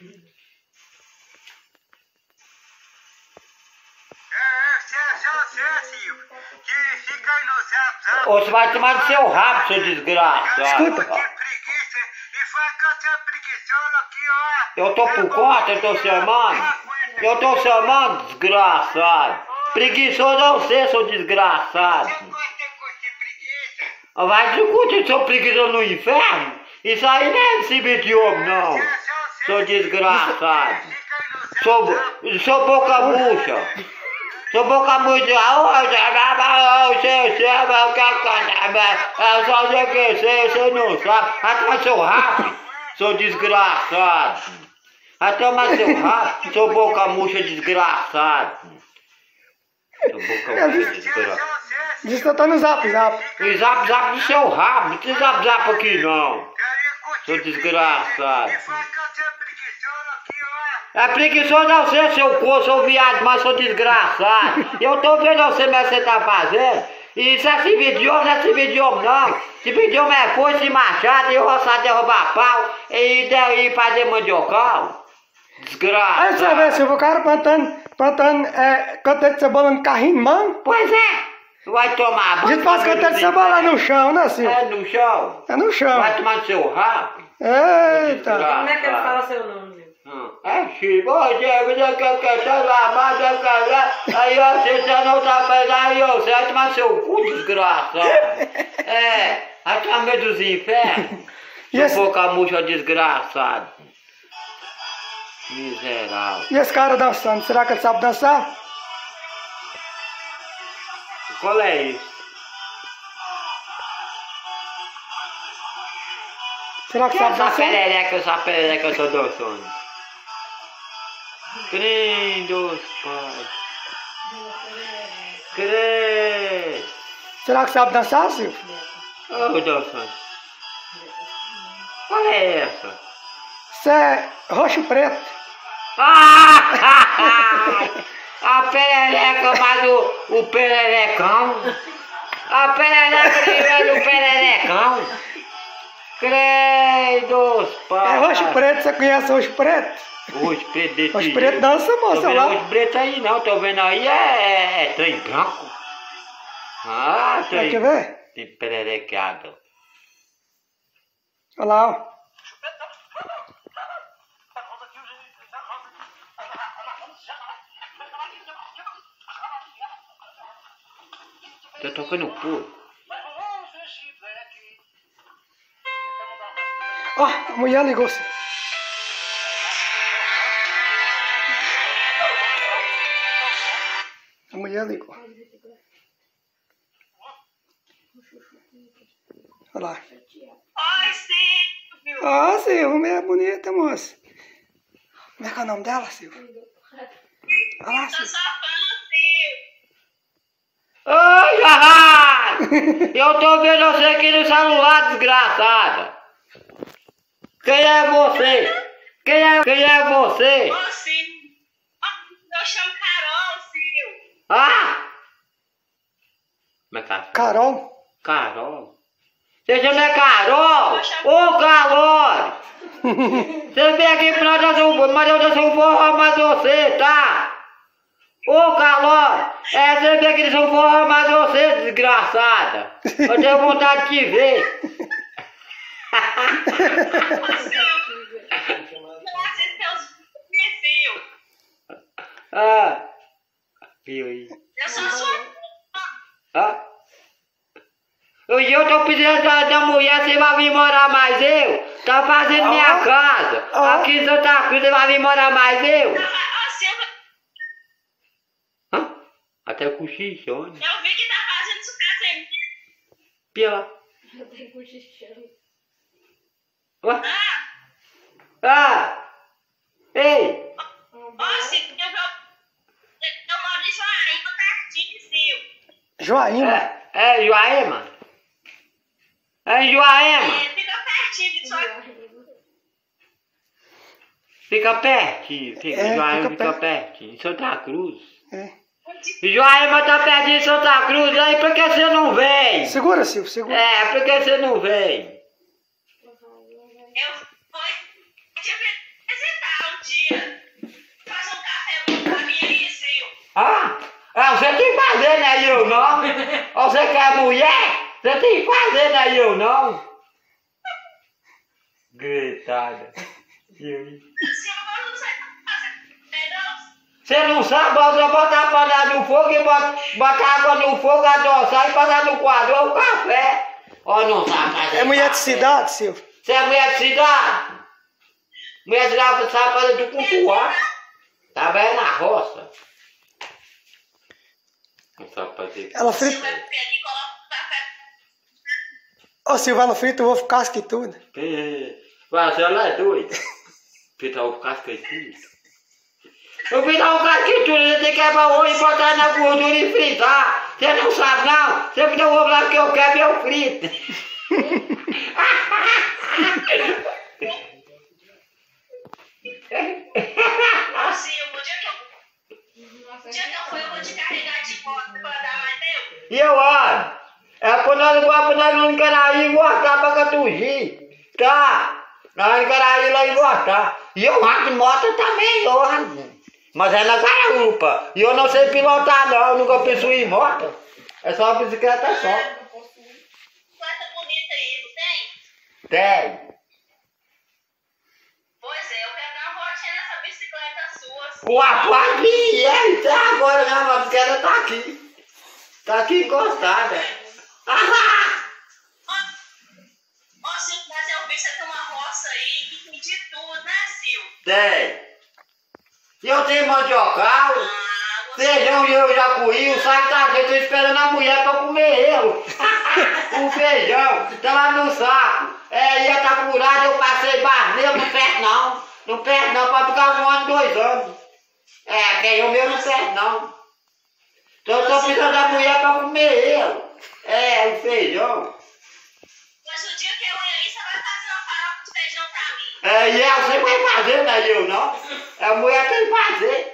Silvio, que fica aí no zap. Ô, você vai tomar no seu rabo, seu desgraçado. Escuta. Que preguiça. E foi que eu tinha preguiçoso aqui, ó. Eu tô por conta, eu tô chamando. Eu tô chamando, desgraçado. Preguiçoso é você, seu desgraçado. Você gosta de preguiça? Vai discutir seu preguiçoso no inferno? Isso aí não é exibir de homem, não. Seu desgraçado. Sou boca murcha. Sou boca murcha. Você não sabe. Vai tomar seu rabo, seu desgraçado. Vai tomar seu rabo, seu boca murcha desgraçado. Seu boca murcha desgraçado. Diz que tá no zap. E zap do seu rabo, não tem zap aqui não. Seu desgraçado. É preguiçoso não ser seu corpo, seu viado, mas sou desgraçado. Eu tô vendo você, mas você tá fazendo. E isso é servir de homem, não é servir de homem não. Servir de homem é foice e machado, e roçar, derrubar pau, e fazer mandiocão. Desgraçado. Aí você vê, Silvio, o cara plantando canteiro de cebola no carrinho de mão. Pois é. Vai tomar A gente faz canteiro de cebola no chão, né, Silvio? É no chão. É no chão. Vai tomar no seu rabo. Eita. Como é que ele fala seu nome? É Chico, aí você não tá fazendo, aí você vai tomar seu cu, desgraçado. Vai tomar medo dos infernos. Seu boca murcha desgraçado. Miserável. E esse cara dançando, será que ele sabe dançar? Qual é isso? Será que sabe Essa dançar? perereca eu tô dançando. Crê, Deus Pai. Crê. Será que sabe dançar, Silvio? Ô, dançando. Qual é essa? Isso é roxo e preto. A perereca, mas o pererecão. A perereca que vem do pererecão. Credo, pai. É roxo e preto, você conhece roxo e preto? Roxo preto desse Roxo e preto dança, Tô moça, vendo lá. roxo preto aí não, tô vendo aí é trem branco. Quer ver? Tem pererecado. Olha lá, ó. Tô tocando puro. Ó, a mulher ligou-se. A mulher ligou. Olha lá. Oi, Silvio! Ó, Silvio, mulher bonita, moça. Como é que é o nome dela, Silvio? Olha lá, Eu Silvio. sou fã do Silvio! Oi, Jarrado! Eu tô vendo você aqui no celular, desgraçada. Quem é você? Quem é você? Ô, Silvio! Eu chamo Carol, Silvio! Como é que tá? Carol? Carol? Você chama é Carol? Ô, calor! Você vem aqui pra dançar um forró, mas eu danço um forró mais você, tá? Ô, calor! Você vem aqui dançar um forró mais você, desgraçada! Eu tenho vontade de te ver! Ô, Silvio! Eu assisto teus vídeos, Silvio! Viu aí? Eu sou sua Hoje eu tô precisando da mulher, você vai vir morar mais eu? Tá fazendo minha casa. Aqui em Santa Cruz, você vai vir morar mais eu? Ô, Silvio! Até cochichando. Eu vi que tá fazendo sua casa aí. Pia. Ei! Ô, Silvio, eu moro em Joaíba, pertinho, Silvio. Joaíma. É Joaíma? É Joaíma? Fica pertinho de Joaíma. Fica pertinho. Joaíma fica fica pertinho. Em Santa Cruz. É. Joaíma tá pertinho em Santa Cruz. Aí por que você não vem? Segura, Silvio, segura. Por que você não vem? Eu vou te visitar um dia. Faz um café bom pra mim aí, Sil. Você tem que fazer, né? Eu não. Você que é mulher, você tem que fazer, né? Eu não. Gritada. Sil, eu não sei fazer, não. Você não sabe, você botar a panela no fogo e botar água no fogo, adoçar e passar no quadro, é o café. Ó, não sabe fazer. É mulher de café. cidade, Silvio? Você é mulher de cidade? Mulher de cidade sabe fazer do cultuar. Tá bem na roça. Não sabe fazer. Ela Sil, frita. vai pro pé e coloca o café. Ô, Silvio, ela frita o ovo casca e tudo. Você ela é doida. Fritar o casca e tudo. Eu fritar o casca e tudo, você tem que quebrar o ovo e botar na gordura e fritar. Você não sabe não? Você frita o ovo lá que eu quebro e eu frito. Ô, Sil, o dia que eu fui, eu vou te carregar de volta pra dar mais teu. E eu olho. É pra nós não encarar aí e voltar pra Catugi. Tá? Nós encarar aí lá e voltar. E eu ando de moto também, eu ando. Mas é na garupa. E eu não sei pilotar não, eu nunca penso em moto. É só a bicicleta só. Bicicleta bonita aí, não tem? Tem. Pois é, eu quero dar uma voltinha nessa bicicleta sua. Sil. O aqui, até agora mesmo, a bicicleta tá aqui. Tá aqui encostada. Ó, Sil, mas eu vi que você tem uma roça aí que tem de tudo, né, Sil? Tem. E eu tenho mandiocal. Feijão eu já comi, o saco tá aqui, eu tô esperando a mulher pra comer eu. O feijão, tá lá no saco. Ia tá curado, eu passei barneiro, não perde não. Não perde não, pode ficar 1 ano, 2 anos. Feijão meu não perde não. Então eu tô precisando da mulher pra comer eu. O feijão. Mas o dia que eu ir aí, você vai fazer uma farofa de feijão pra mim. E você vai fazer, né, eu não? A mulher tem que fazer.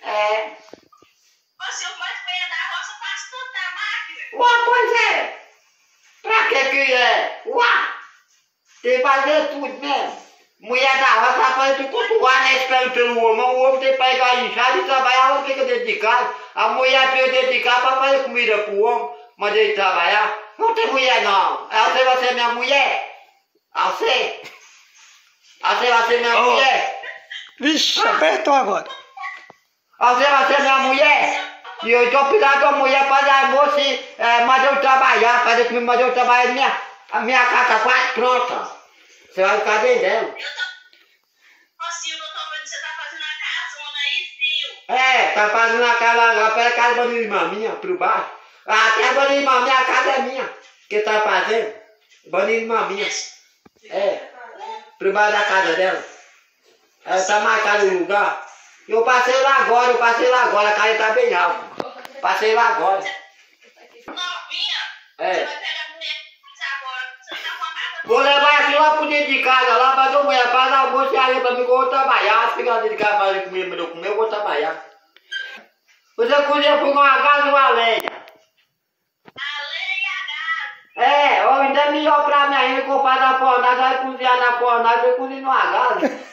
Ô, Sil, mas venha da roça, faz tudo na máquina. Pois é. Pra que é? Tem que fazer tudo mesmo. Mulher da roça vai fazer tudo cultuar, né? Esperando pelo homem. O homem tem que pegar a enxada e trabalhar, ela fica dentro de casa. A mulher fica dentro de casa pra fazer comida pro homem, mas ele trabalhar. Não tem mulher não. Você vai ser minha mulher? Você vai ser minha mulher? Vixe, apertou agora. Você vai ser minha mulher? E eu tô precisando de uma mulher para dar almoço e mas eu trabalhar, fazer comigo, mas eu trabalhar a minha casa quase pronta. Você vai ficar dentro dela. Ô, Sil, eu tô vendo que você tá fazendo a casona aí, Sil. Tá fazendo aquela casa da minha irmã minha, por baixo. Até a minha irmã minha, a casa é minha. Que tá fazendo? Banda irmã minha. Por baixo da casa dela. Ela tá marcada no lugar. Eu passei lá agora, a casa tá bem alta. Passei lá agora. Novinha? Você vai pegar a mulher agora. Você tá com a casa. Vou levar aqui lá pro dentro de casa, lá pra tua mulher, faz almoço e aí pra mim, eu vou trabalhar. Se ficar dentro de casa fazendo comida, eu comer, eu vou trabalhar. Você cozinha por uma gás ou uma lenha? A lenha, a gás. Ou ainda é melhor pra mim ainda, comprar na fornalha, vai cozinhar na fornalha, eu cozinho no gás.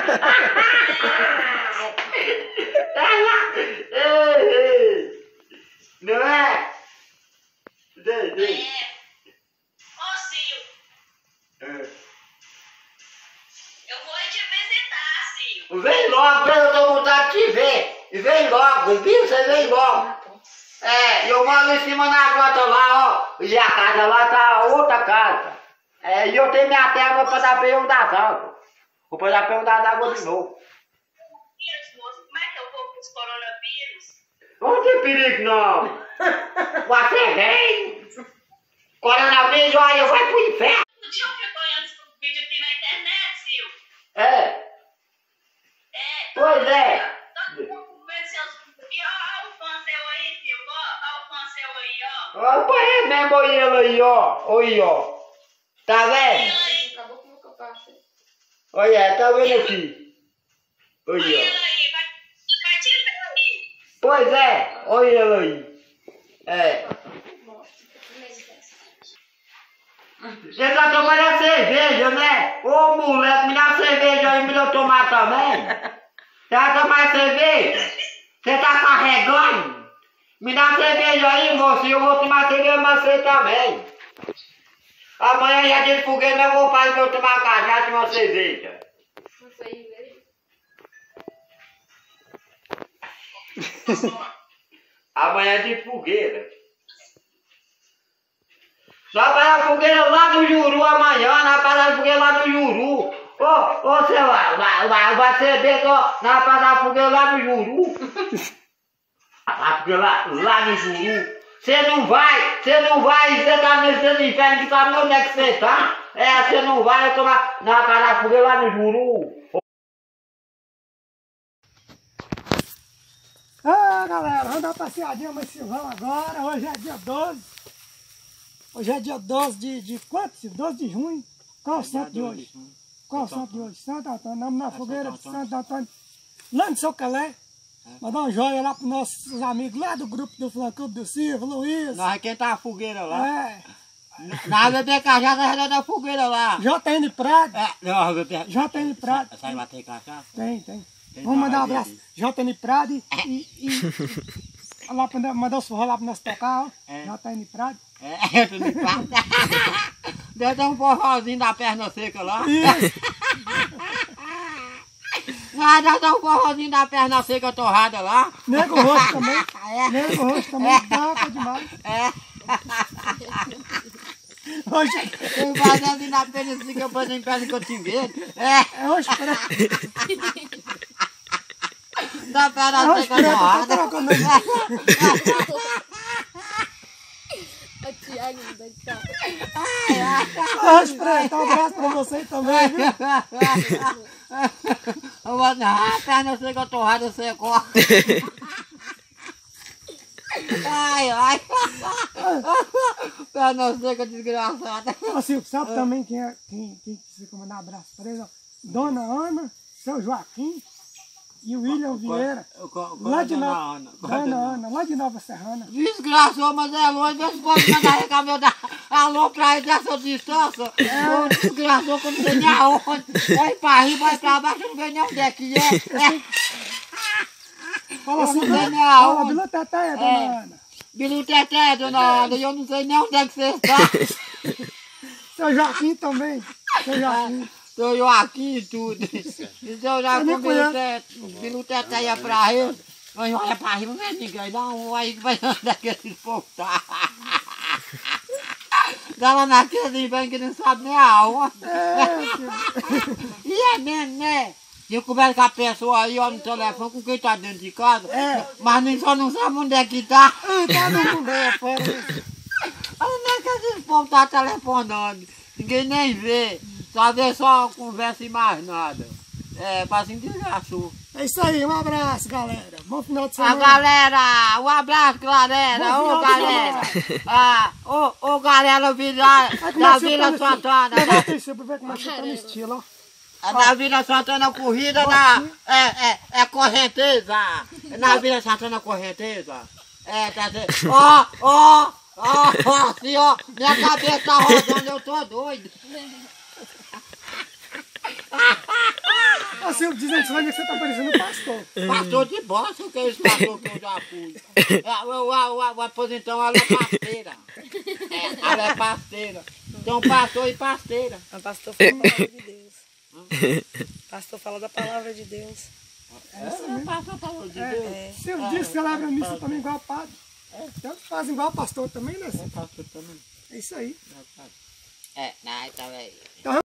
Não é? Ô, Sil. Eu vou aí te visitar, Sil. Vem logo, eu tô com vontade de te ver. E vem logo, viu? Você vem logo. Eu moro em cima na grota lá, ó. E a casa lá tá outra casa. E eu tenho minha terra pra dar pergunta das águas. Vou pra dar pergunta das águas de novo. Vírus, moço, como é que eu vou com os coronavírus? Não tem perigo não. Você vem. Coronavírus, aí eu vou pro inferno. Um dia eu fico olhando esse vídeo aqui na internet, Sil. Pois é. Todo mundo vê seus vídeos. Ó, o fã seu aí, Sil. Ó, o fã seu aí, ó. Opa, é mesmo, olha ele aí, ó. Olha, ó. Tá vendo? Acabou com o meu capacete. Olha, tá vendo aqui? Olha, Olha ó. ele aí, vai te ver aí. Pois é, olha ele aí. Você tá tomando a cerveja, né? Ô moleque, me dá cerveja aí, me dá tomar também. Você vai tomar cerveja? Você tá carregando? Me dá cerveja aí, moço, e eu vou tomar cerveja, mas você também. Amanhã já de fogueira eu vou fazer pra eu tomar cachaça e uma cerveja. Isso aí, velho. Amanhã de fogueira. Só para a fogueira lá do Juru amanhã, na para a fogueira lá do Juru. Ô, você vai saber que na para a fogueira lá do Juru. A fogueira lá no Juru. Você não vai, você tá nesse inferno que sabe onde é que você tá? Você não vai tomar na para a fogueira lá no Juru. Ah, galera, vamos dar uma passeadinha mais Silvão agora. Hoje é dia 12. Hoje é dia 12 de quanto, Silvio? 12 de junho. Qual o santo de hoje? Qual o santo de hoje? Santo Antônio. Vamos na fogueira de Santo Antônio, lá no São Calé. Mandar um joia lá para nossos amigos lá do grupo do Fã Clube do Silvio, Luiz. Nós quem tá a fogueira lá. É. Na bebê cachaça da fogueira lá. JN Prado. Não, bebê. JN Prado. Essa aí vai ter cachaça? Tem. Vamos mandar um abraço. JN Prado e lá pra mandar os forró lá para nós tocar, ó. JN Prado. Tu me passa. Deve dar um forrozinho da perna seca lá. Isso. Deve dar um forrozinho da perna seca torrada lá. Nego roxo também. Nego roxo também. Dá demais. Hoje Tem fazendo na perna seca, depois em perna que eu te vejo. é hoje Da perna seca torrada. O Thiago da cá. Hoje preto, um abraço pra você também, viu? Eu vou a perna seca torrada secou. Ai. Perna seca desgraçada. Ô Silvio, sabe também quem você mandar um abraço pra ele? Ó? Dona Ana, seu Joaquim e o William Vieira. Lá de Nova Dona Ana, lá de Nova Serrana. Desgraçou, mas é longe, Deus pode mandar recado dar alô pra ele dessa distância. Desgraçou que eu não sei nem aonde. Vai pra rir, vai pra baixo, eu não sei nem onde é que é. Fala assim, Eu não sei nem fala, aonde. Bila Teté, Dona Ana. Bilu Teté, dona Ana, e eu não sei nem onde é que você está. Seu Joaquim também. Seu Joaquim. Seu Joaquim e tudo. E seu Joaquim, Bilu Teté ia pra rir. Mas olha pra rir, não vê ninguém, não. Aí vai andar que esse povo tá. Dá lá naquele bem que não sabe nem aonde. E é mesmo, né? Eu converso com a pessoa aí, ó, no telefone, com quem tá dentro de casa, mas nem só não sabe onde é que tá. Tá no mundo aí fora. Olha nem que esse povo tá telefonando, ninguém nem vê, só vê só conversa e mais nada. Pra se desgraçou. É isso aí, um abraço, galera. Bom final de A semana. galera, um abraço, galera, ô galera. Ô galera da Vila Santana. Levanta aí, Silvio, pra ver como é que tá no estilo, ó. Na Vila Santana corrida, é correnteza. Na Vila Santana correnteza. Tá certo. Ó, assim, ó, minha cabeça tá rodando, eu tô doido. Ô Silvio, dizendo que você tá parecendo um pastor. Pastor de bosta, que é esse pastor que eu já fui. O aposentão, ela é parceira. Ela é parceira. Então, pastor e parceira. O pastor fala da palavra de Deus. Pastor fala da palavra de Deus. Pastor falou de Deus. Silvio diz que celebra a missa também igual a padre. Então faz igual pastor também, né? Silvio? Pastor também. É isso aí. Não, tá bem. Então,